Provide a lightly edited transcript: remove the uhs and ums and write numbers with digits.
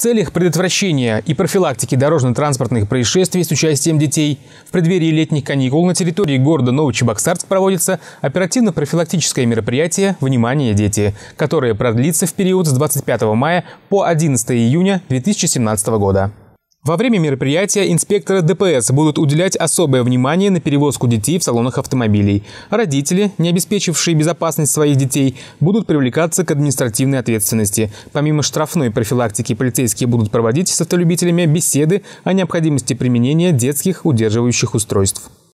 целях предотвращения и профилактики дорожно-транспортных происшествий с участием детей в преддверии летних каникул на территории города Новочебоксарск проводится оперативно-профилактическое мероприятие «Внимание, дети», которое продлится в период с 25 мая по 11 июня 2017 года. Во время мероприятия инспекторы ДПС будут уделять особое внимание на перевозку детей в салонах автомобилей. Родители, не обеспечившие безопасность своих детей, будут привлекаться к административной ответственности. Помимо штрафной профилактики, полицейские будут проводить с автолюбителями беседы о необходимости применения детских удерживающих устройств.